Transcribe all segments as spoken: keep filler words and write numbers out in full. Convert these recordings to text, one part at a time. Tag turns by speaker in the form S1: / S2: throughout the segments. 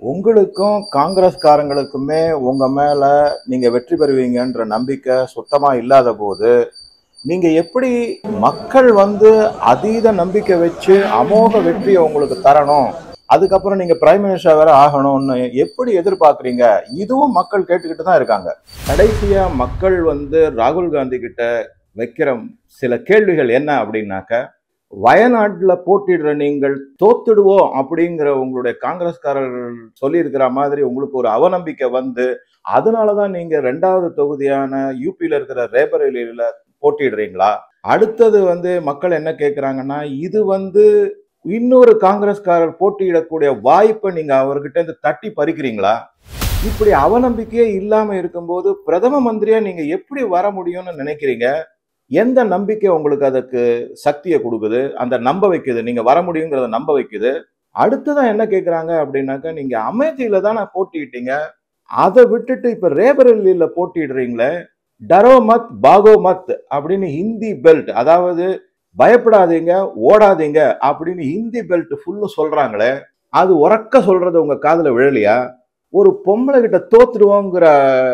S1: உங்களுக்கும் காங்கிரஸ்காரங்களுக்குமே உங்க மேல நீங்க வெற்றி பெறுவீங்கன்ற நம்பிக்கை சுத்தமா இல்லாத போது நீங்க எப்படி மக்கள் வந்து அதீத நம்பிக்கை வச்சு அமோக வெற்றியை உங்களுக்கு தரணும், அதுக்கப்புறம் நீங்க பிரைம் மினிஸ்டர் வேற ஆகணும்னு எப்படி எதிர்பார்க்குறீங்க? இதுவும் மக்கள் கேட்டுக்கிட்டு தான் இருக்காங்க. கடைசியா மக்கள் வந்து ராகுல் காந்தி கிட்ட வைக்கிற சில கேள்விகள் என்ன அப்படின்னாக்க, வயநாட்டுல போட்டிடுற நீங்கள் தோத்துடுவோம் அப்படிங்கிற உங்களுடைய காங்கிரஸ்காரர்கள் சொல்லியிருக்கிற மாதிரி உங்களுக்கு ஒரு அவநம்பிக்கை வந்து அதனாலதான் நீங்க ரெண்டாவது தொகுதியான யூபியில இருக்கிற ரேபரேலியில போட்டிடுறீங்களா? அடுத்தது வந்து மக்கள் என்ன கேட்கிறாங்கன்னா, இது வந்து இன்னொரு காங்கிரஸ்காரர் போட்டியிடக்கூடிய வாய்ப்பை நீங்க அவர்கிட்ட இருந்து தட்டி பறிக்கிறீங்களா? இப்படி அவநம்பிக்கையே இல்லாம இருக்கும்போது பிரதம மந்திரியா நீங்க எப்படி வர முடியும்னு நினைக்கிறீங்க? எந்த நம்பிக்கை உங்களுக்கு அதுக்கு சக்தியை கொடுக்குது, அந்த நம்ப வைக்குது, நீங்க வர முடியுங்கிறத நம்ப வைக்குது? அடுத்ததான் என்ன கேட்கிறாங்க அப்படின்னாக்கா, நீங்க அமேதியில தானே போட்டிட்டீங்க, அதை விட்டுட்டு இப்ப ரேபரேலியில போட்டிடுறீங்களே, டரோ மத் பாகோ மத் அப்படின்னு ஹிந்தி பெல்ட், அதாவது பயப்படாதீங்க ஓடாதீங்க அப்படின்னு ஹிந்தி பெல்ட் ஃபுல்லு சொல்றாங்களே, அது உறக்க சொல்றது உங்க காதுல விழலையா? ஒரு பொம்பளை கிட்ட தோத்துடுவோங்கிற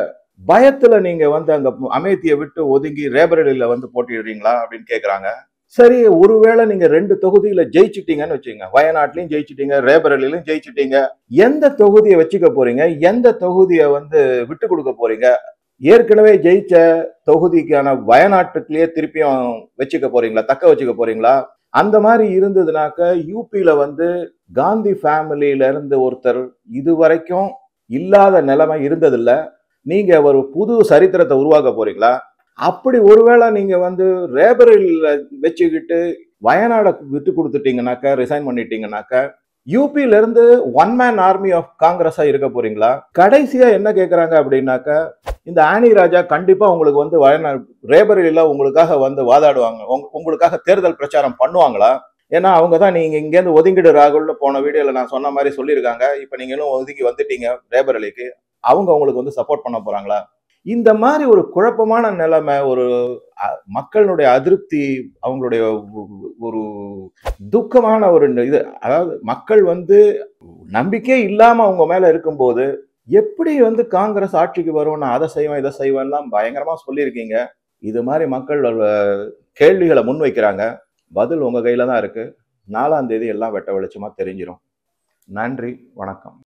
S1: பயத்துல நீங்க வந்து அங்க அமேதியை விட்டு ஒதுங்கி ரேபரேலியில வந்து போட்டிடுறீங்களா அப்படின்னு கேக்குறாங்க. சரி, ஒருவேளை நீங்க ரெண்டு தொகுதியில ஜெயிச்சிட்டீங்கன்னு வச்சுங்க, வயநாட்டிலையும் ஜெயிச்சிட்டீங்க, ரேபரேலியிலும் ஜெயிச்சிட்டீங்க, எந்த தொகுதியை வச்சுக்க போறீங்க? எந்த தொகுதியை வந்து விட்டு கொடுக்க போறீங்க? ஏற்கனவே ஜெயிச்ச தொகுதிக்கான வயநாட்டுக்குள்ளேயே திருப்பியும் வச்சுக்க போறீங்களா, தக்க வச்சுக்க போறீங்களா? அந்த மாதிரி இருந்ததுனாக்க யூபியில வந்து காந்தி ஃபேமிலியில இருந்து ஒருத்தர் இதுவரைக்கும் இல்லாத நிலைமை இருந்ததில்ல, நீங்க ஒரு புது சரித்திரத்தை உருவாக்க போறீங்களா? அப்படி ஒருவேளை நீங்க வந்து ரேபரேலியில வச்சுக்கிட்டு வயநாடை விட்டு கொடுத்துட்டீங்கன்னாக்க, ரிசைன் பண்ணிட்டீங்கன்னாக்க, யூபியில இருந்து ஒன் மேன் ஆர்மி ஆஃப் காங்கிரஸா இருக்க போறீங்களா? கடைசியா என்ன கேட்கறாங்க அப்படின்னாக்க, இந்த ஆனி ராஜா கண்டிப்பா உங்களுக்கு வந்து வயநாடு ரேபரேலியில உங்களுக்காக வந்து வாதாடுவாங்க, உங்களுக்காக தேர்தல் பிரச்சாரம் பண்ணுவாங்களா? ஏன்னா அவங்க தான் நீங்க இங்கேருந்து ஒதுங்கிடு ராகுல்னு போன வீடியோல நான் சொன்ன மாதிரி சொல்லியிருக்காங்க. இப்ப நீங்க இன்னும் ஒதுங்கி வந்துட்டீங்க ரேபரேலிக்கு, அவங்க உங்களுக்கு வந்து சப்போர்ட் பண்ண போறாங்களா? இந்த மாதிரி ஒரு குழப்பமான நிலைமை, ஒரு மக்களுடைய அதிருப்தி, அவங்களுடைய ஒரு துக்கமான ஒரு இது, அதாவது மக்கள் வந்து நம்பிக்கையே இல்லாம அவங்க மேல இருக்கும்போது எப்படி வந்து காங்கிரஸ் ஆட்சிக்கு வரும், நான் அதை செய்வேன் இதை செய்வேன்லாம் பயங்கரமா சொல்லியிருக்கீங்க. இது மாதிரி மக்கள் கேள்விகளை முன் வைக்கிறாங்க, பதில் உங்க கையில தான் இருக்கு. நாலாம் தேதி எல்லாம் வெட்ட வெளிச்சமா தெரிஞ்சிடும். நன்றி, வணக்கம்.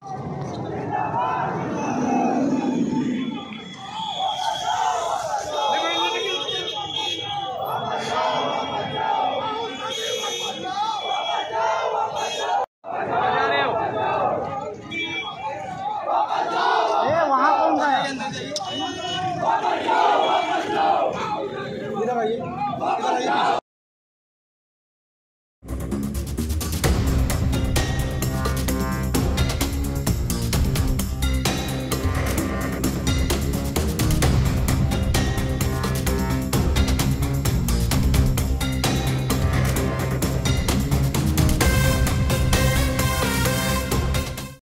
S2: इधर आइए, इधर आइए।